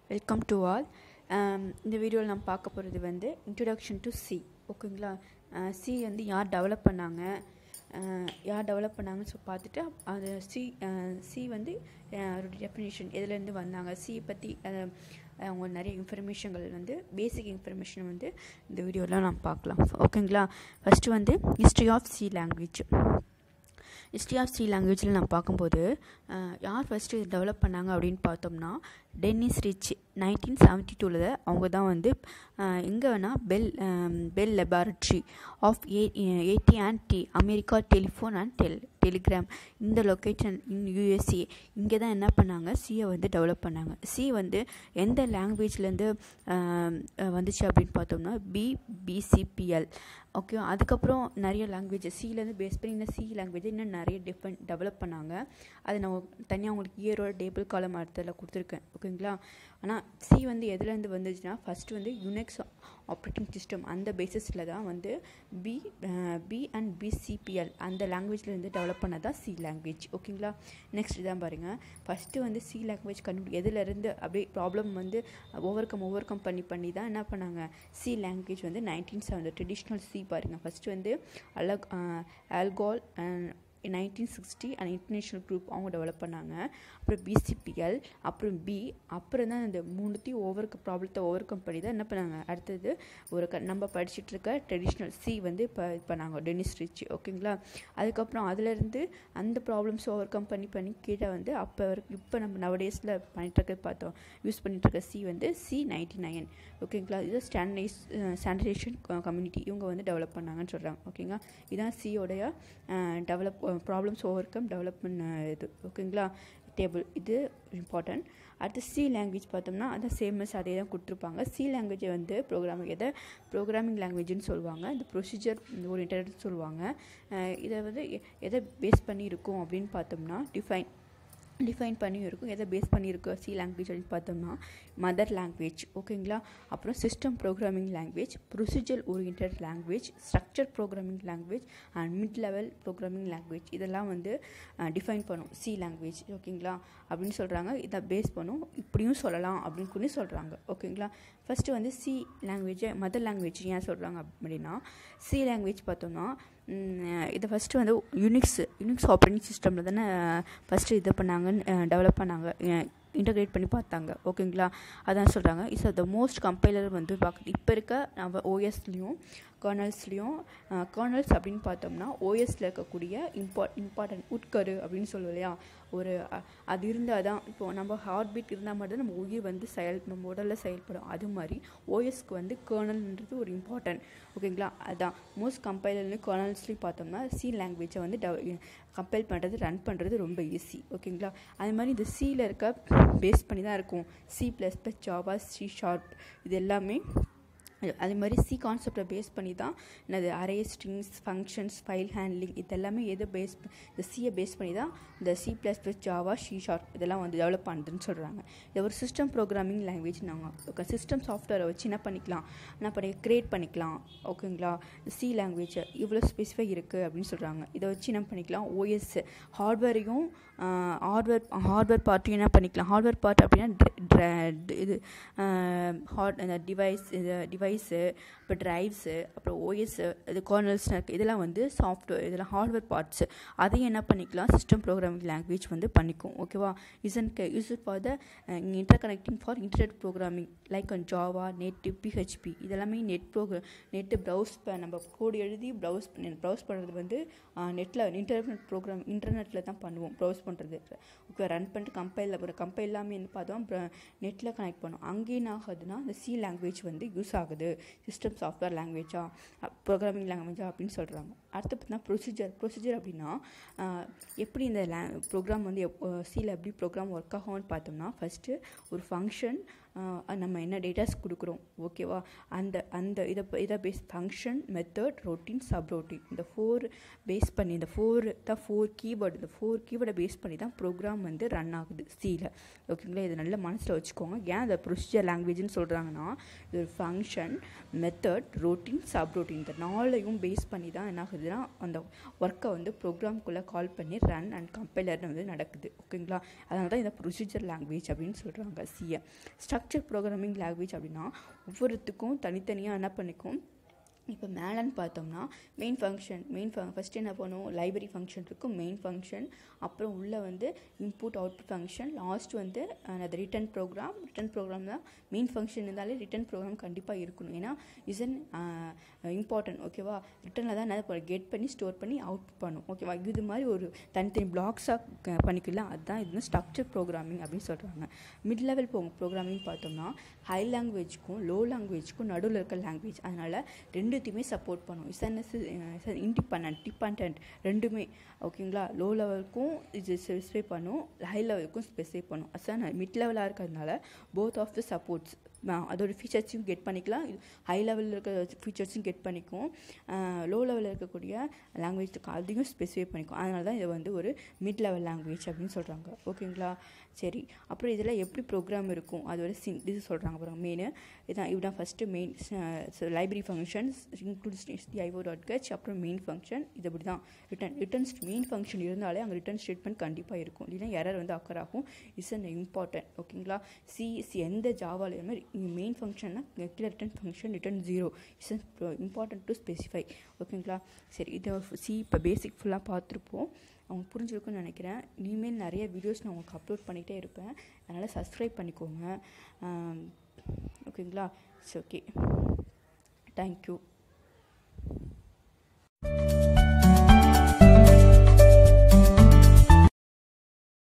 Welcome to all. இந்த வீடியோவில் நம்ம பார்க்க போகிறது வந்து இன்ட்ரடக்ஷன் டு சி. ஓகேங்களா? சி வந்து யார் டெவலப் பண்ணாங்கன்னு பார்த்துட்டு அது சி வந்து டெஃபினேஷன் எதுலேருந்து வந்தாங்க, சி பற்றி அவங்க நிறைய இன்ஃபர்மேஷன்கள் வந்து பேசிக் இன்ஃபர்மேஷன் வந்து இந்த வீடியோவில் நம்ம பார்க்கலாம். ஓகேங்களா? ஃபஸ்ட்டு வந்து history of C language. History of C லாங்குவேஜில் நான் பார்க்கும்போது யார் ஃபஸ்ட்டு டெவலப் பண்ணாங்க அப்படின்னு பார்த்தோம்னா டென்னிஸ் ரிச் 1972 அவங்க தான் வந்து எங்கே வேணால் Bell laboratory of AT&T America telephone and telegram இந்த லொக்கேஷன் இன் USA இங்கே தான் என்ன பண்ணாங்க, சியை வந்து டெவலப் பண்ணாங்க. சி வந்து எந்த லாங்குவேஜ்லேருந்து வந்துச்சு அப்படின்னு பார்த்தோம்னா BCPL. ஓகே, அதுக்கப்புறம் நிறைய லாங்குவேஜ் சிலேருந்து பேஸ் பண்ணி இந்த சி லாங்குவேஜ் இன்னும் நிறைய டெவலப் பண்ணாங்க. அது நான் தனியாக உங்களுக்கு இயரோட டேபிள் காலம் அடுத்ததில் கொடுத்துருக்கேன். ஓகேங்களா? ஆனால் சி வந்து எதுலேருந்து வந்துச்சுன்னா ஃபஸ்ட்டு வந்து யுனிக்ஸ் ஆப்ரேட்டிங் சிஸ்டம் அந்த பேசிஸில் தான் வந்து BCPL அந்த லாங்குவேஜ்லேருந்து டெவலப் பண்ணதான் சி லாங்குவேஜ். ஓகேங்களா? நெக்ஸ்ட் இதான் பாருங்கள். ஃபஸ்ட்டு வந்து சி லாங்குவேஜ் எதுலேருந்து அப்படியே ப்ராப்ளம் வந்து ஓவர் கம் பண்ணி தான் என்ன பண்ணாங்க, சி லாங்குவேஜ் வந்து 1970 ட்ரெடிஷ்னல் சி பாருங்கள். ஃபஸ்ட்டு வந்து ஆல்கோல் 1960 அண்ட் இன்டர்நேஷ்னல் குரூப் அவங்க டெவலப் பண்ணாங்க. அப்புறம் BCPL, அப்புறம் அப்புறம் தான் இந்த மூணுத்தையும் ப்ராப்ளத்தை ஓவர் கம் பண்ணி தான் என்ன பண்ணாங்க, அடுத்தது நம்ம படிச்சுட்டு இருக்க ட்ரெடிஷ்னல் சி வந்து இப்போ பண்ணாங்க டென்னிஸ் ரிச். ஓகேங்களா? அதுக்கப்புறம் அதிலேருந்து அந்த ப்ராப்ளம்ஸ் ஓவர் கம் பண்ணி கீழே வந்து இப்போ நம்ம நவடேஸில் யூஸ் பண்ணிட்டு இருக்க சி வந்து C99. ஓகேங்களா? இது ஸ்டாண்டர்டைசேஷன் கம்யூனிட்டி இவங்க வந்து டெவலப் பண்ணாங்கன்னு சொல்கிறாங்க. ஓகேங்களா? இதுதான் சியோடைய ப்ராப்ளம்ஸ் ஓவர் கம் டெவலப்மெண்ட் இது. ஓகேங்களா? டேபிள் இது இம்பார்ட்டன்ட். அடுத்து சி லாங்குவேஜ் பார்த்தோம்னா அது சேமஸ் அதே தான் கொடுத்துருப்பாங்க. சி லாங்குவேஜை வந்து ப்ரோக்ராமிங் லாங்குவேஜ்னு சொல்லுவாங்க. இந்த ப்ரொசீஜர் ஓரியன்டட்னு சொல்லுவாங்க. இதை வந்து எதை பேஸ் பண்ணி இருக்கும் அப்படின்னு பார்த்தோம்னா டிஃபைன் பண்ணி இருக்கும். எதை பேஸ் பண்ணியிருக்கு சி லாங்குவேஜ் அப்படின்னு பார்த்தோம்னா மதர் லாங்குவேஜ். ஓகேங்களா? அப்புறம் system programming language, procedure oriented language, structure programming language and mid level programming language இதெல்லாம் வந்து டிஃபைன் பண்ணும் சி லாங்குவேஜ். ஓகேங்களா? அப்படின்னு சொல்கிறாங்க. இதை பேஸ் பண்ணும் இப்படியும் சொல்லலாம் அப்படின்னு கூட சொல்கிறாங்க. ஓகேங்களா? ஃபஸ்ட்டு வந்து சி லாங்குவேஜை மதர் லாங்குவேஜ் ஏன் சொல்கிறாங்க அப்படின்னா, சி லாங்குவேஜ் பார்த்தோம்னா இதை ஃபஸ்ட்டு வந்து யுனிக்ஸ் ஆப்ரேட்டிங் சிஸ்டமில் தானே ஃபஸ்ட்டு இது டெவலப் பண்ணாங்க, இன்டகிரேட் பண்ணி பார்த்தாங்க. ஓகேங்களா? அதான் சொல்கிறாங்க இட்ஸ் த மோஸ்ட் கம்பைலர் வந்து இப்போ இருக்க நம்ம ஓஎஸ்லேயும் கர்னல்ஸ் அப்படின்னு பார்த்தோம்னா ஓஎஸில் இருக்கக்கூடிய இம்பார்ட்டன்ட் உட்கரு அப்படின்னு சொல்லுவோம் இல்லையா, அது இருந்தால் தான் இப்போது நம்ம ஹார்ட் பீட் இருந்தால் மட்டும் நம்ம உயிர் வந்து நம்ம உடலில் செயல்படும். அது மாதிரி ஓஎஸ்க்கு வந்து கர்னல்ன்றது ஒரு இம்பார்ட்டன்ட். ஓகேங்களா? அதுதான் மோஸ்ட் கம்பைலர்லையும் கர்னல்ஸ்லையும் பார்த்தோம்னா சி லாங்குவேஜை வந்து கம்பைல் பண்ணுறது ரன் பண்ணுறது ரொம்ப ஈஸி. ஓகேங்களா? அது மாதிரி இந்த சியில் இருக்க பேஸ் பண்ணி தான் இருக்கும் C++, ஜாவா, C#. இது எல்லாமே அதே மாதிரி சி கான்செப்டை பேஸ் பண்ணி தான் என்னது array, strings, functions, file handling இதெல்லாமே இந்த சியை பேஸ் பண்ணி தான் இந்த C++, ஜாவா, C# இதெல்லாம் வந்து டெவலப் பண்ணுறதுன்னு சொல்கிறாங்க. இது ஒரு சிஸ்டம் ப்ரோக்ராமிங் லாங்குவேஜ். நாங்கள் சிஸ்டம் சாஃப்ட்வேரை வச்சு என்ன க்ரியேட் பண்ணிக்கலாம். ஓகேங்களா? சி லாங்குவேஜ் இவ்வளோ ஸ்பெசிஃபை இருக்குது அப்படின்னு சொல்கிறாங்க. இதை வச்சு என்ன பண்ணிக்கலாம், ஓஎஸ் ஹார்ட்வேரையும் ஹார்ட்வேர் பார்ட்டையும் என்ன பண்ணிக்கலாம். ஹார்ட்வேர் பார்ட் அப்படின்னா இது டிவைஸு, இப்போ ட்ரைவ்ஸு, அப்புறம் ஓஎஸ்ஸு, இது கர்னல்ஸ் இதெல்லாம் வந்து சாஃப்ட்வேர், இதெல்லாம் ஹார்ட்வேர் பார்ட்ஸு. அதையும் என்ன பண்ணிக்கலாம், சிஸ்டம் ப்ரோக்ராமிங் லாங்குவேஜ் வந்து பண்ணிக்கும். ஓகேவா? Use for the interconnecting for internet programming like Java, net, PHP இதெல்லாமே நெட்டு ப்ரௌஸ் நம்ம கோடு எழுதி ப்ரௌஸ் பண்ணுறது வந்து இன்டர்நெட்டில் தான் பண்ணுவோம். ப்ரௌஸ் பண்ணுறது ஓகே, ரன் பண்ணிட்டு கம்பைல் எல்லாமே என்ன பார்த்தோம் நெட்டில் கனெக்ட் பண்ணுவோம். அங்கே என்ன ஆகுதுன்னா இந்த சி லாங்குவேஜ் வந்து யூஸ் ஆகுது சிஸ்டம் சாஃப்ட்வேர் லாங்குவேஜா ப்ரோக்ராமிங் லாங்குவேஜா அப்படின்னு சொல்கிறாங்க. அடுத்து பார்த்தீங்கன்னா ப்ரொசீஜர் அப்படின்னா எப்படி இந்த ப்ரோக்ராம் வந்து சியில் எப்படி ப்ரோக்ராம் ஒர்க் ஆகும்னு பார்த்தோம்னா ஃபஸ்ட்டு ஒரு ஃபங்க்ஷன் நம்ம என்ன டேட்டாஸ் கொடுக்குறோம். ஓகேவா? இதை base function, method, routine, subroutine இந்த ஃபோர் கீவேர்டு இந்த ஃபோர் கீவேர்டை பேஸ் பண்ணி தான் ப்ரோக்ராம் வந்து ரன் ஆகுது சியில். ஓகேங்களா? இதை நல்ல மனசில் வச்சுக்கோங்க. ஏன் அதை ப்ரொசீஜர் லாங்குவேஜ்னு சொல்கிறாங்கன்னா இது ஒரு function, method, routine, subroutine இந்த நாளையும் பேஸ் பண்ணி தான் என்ன ஆகுதுன்னா அந்த ஒர்க்கை வந்து ப்ரோக்ராம்குள்ளே கால் பண்ணி ரன் அண்ட் கம்பைலர் வந்து நடக்குது. ஓகேங்களா? அதனால தான் இதை ப்ரொசீஜர் லாங்குவேஜ் அப்படின்னு சொல்கிறாங்க சியை. ஸ்ட்ரக்சர் ப்ரோக்ராமிங் லாங்குவேஜ் அப்படின்னா ஒவ்வொருத்துக்கும் தனித்தனியாக என்ன பண்ணிக்கும். இப்போ மேலேன்னு பார்த்தோம்னா மெயின் ஃபஸ்ட்டு என்ன பண்ணுவோம், லைப்ரரி ஃபங்க்ஷன் இருக்கும், மெயின் ஃபங்க்ஷன், அப்புறம் உள்ளே வந்து இன்புட் அவுட்புட் ஃபங்க்ஷன், லாஸ்ட் வந்து அது ரிட்டன் ப்ரோக்ராம் தான். மெயின் ஃபங்க்ஷன் இருந்தாலே ரிட்டன் ப்ரோக்ராம் கண்டிப்பாக இருக்கணும். ஏன்னா இசன் இம்பார்ட்டன்ட். ஓகேவா, ரிட்டனில் தான் என்ன கெட் பண்ணி ஸ்டோர் பண்ணி அவுட்புட் பண்ணும். ஓகேவா, இது மாதிரி ஒரு தனித்தனி பிளாக்ஸாக பண்ணிக்கலாம். அதுதான் இது வந்து ஸ்ட்ரக்சர் ப்ரோக்ராமிங் அப்படின்னு சொல்கிறாங்க. மிட் லெவல் ப்ரோக்ராமிங் பார்த்தோம்னா ஹை லாங்குவேஜ்க்கும் லோ லாங்குவேஜ்க்கும் நடுவில் இருக்க லாங்குவேஜ், அதனால் ரெண்டுத்தையுமே சப்போர்ட் பண்ணும். டிபெண்ட் ரெண்டுமே. ஓகேங்களா, லோ லெவலுக்கும் இது ஸ்பெசிஃபை பண்ணும், ஹை லெவலுக்கும் ஸ்பெசிஃபை பண்ணும். அதான் மிட் லெவலாக இருக்கிறதுனால போத் ஆஃப் த சப்போர்ட்ஸ் அதோட ஃபீச்சர்ஸையும் கெட் பண்ணிக்கலாம், ஹை லெவலில் இருக்கிற ஃபீச்சர்ஸையும் கெட் பண்ணிக்கும், லோ லெவலில் இருக்கக்கூடிய லாங்குவேஜ் அதையும் ஸ்பெசிஃபை பண்ணிக்கும். அதனால தான் இதை வந்து ஒரு மிட் லெவல் லாங்குவேஜ் அப்படின்னு சொல்கிறாங்க. ஓகேங்களா, சரி. அப்புறம் இதில் எப்படி ப்ரோக்ராம் இருக்கும் அதோட இது சொல்கிறாங்க பாருங்க. மெயின் இதுதான் first main library functions includes io.h, அப்புறம் மெயின் ஃபங்க்ஷன். இது அப்படி தான் ரிட்டர்ன் மெயின் ஃபங்க்ஷன் இருந்தாலே அங்கே ரிட்டர்ன் ஸ்டேட்மெண்ட் கண்டிப்பாக இருக்கும், இல்லைன்னா எரர் வந்து அக்கர் ஆகும். Is an important. ஓகேங்களா, எந்த ஜாவாலையுமே மெயின் ஃபங்க்ஷன்னா return function return 0 is important to specify. ஓகேங்களா, சரி. இதை இப்போ பேசிக் ஃபுல்லாக பார்த்துருப்போம், அவங்க புரிஞ்சிருக்குன்னு நினைக்கிறேன். இனிமேல் நிறைய வீடியோஸ் நான் உங்களுக்கு அப்லோட் பண்ணிகிட்டே இருப்பேன், அதனால் சப்ஸ்கிரைப் பண்ணிக்கோங்க. ஓகேங்களா, இட்ஸ் ஓகே. தேங்க்யூ.